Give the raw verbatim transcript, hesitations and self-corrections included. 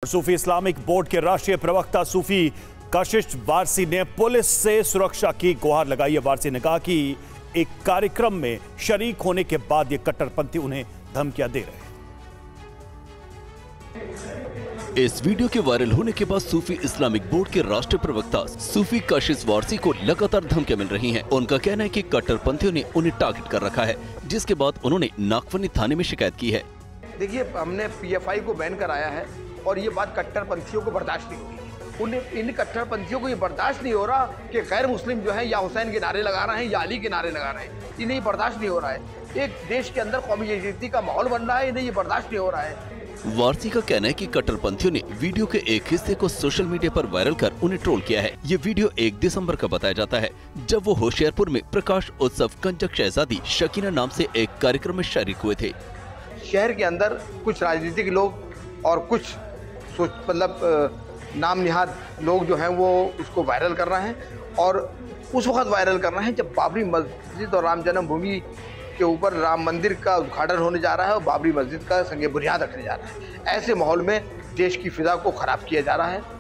सूफी Islamic board के राष्ट्रीय प्रवक्ता सूफी काशिश वारसी ने पुलिस से सुरक्षा की गुहार लगाई है। वारसी ने कहा कि एक कार्यक्रम में शरीक होने के बाद ये कट्टरपंथी उन्हें धमकियां दे रहे हैं। इस वीडियो के वायरल होने के बाद सूफी इस्लामिक बोर्ड के राष्ट्रीय प्रवक्ता सूफी काशिश वारसी को लगातार धमकियां मिल रही हैं। उनका कहना है कि कट्टरपंथियों ने उन्हें टारगेट कर रखा है, जिसके बाद उन्होंने नागफनी थाने में शिकायत की है। देखिए, हमने पीएफआई को बैन कराया है और ये बात कट्टरपंथियों को बर्दाश्त नहीं होगी। उन्हें इन कट्टरपंथियों को ये बर्दाश्त नहीं हो रहा कि गैर मुस्लिम जो है या हुसैन के नारे लगा रहे हैं या अली के नारे लगा रहे हैं। इन्हें ये बर्दाश्त नहीं हो रहा है। एक देश के अंदर कौमी यकजहती का माहौल बन रहा है, इन्हें ये बर्दाश्त नहीं हो रहा है। वारसी का कहना है कि कट्टरपंथियों ने वीडियो के एक हिस्से को सोशल मीडिया पर वायरल कर उन्हें ट्रोल किया है। ये वीडियो एक दिसंबर का बताया जाता है, जब वो होशियारपुर में प्रकाश उत्सव कंजक शहजादी शकीना नाम से एक कार्यक्रम में शरीक हुए थे। शहर के अंदर कुछ राजनीतिक लोग और कुछ मतलब नाम निहाद लोग जो हैं वो उसको वायरल कर रहे हैं और उस वक्त वायरल कर रहे हैं जब बाबरी मस्जिद और राम जन्मभूमि के ऊपर राम मंदिर का उद्घाटन होने जा रहा है और बाबरी मस्जिद का संग बुनियाद रखने जा रहा है। ऐसे माहौल में देश की फिजा को खराब किया जा रहा है।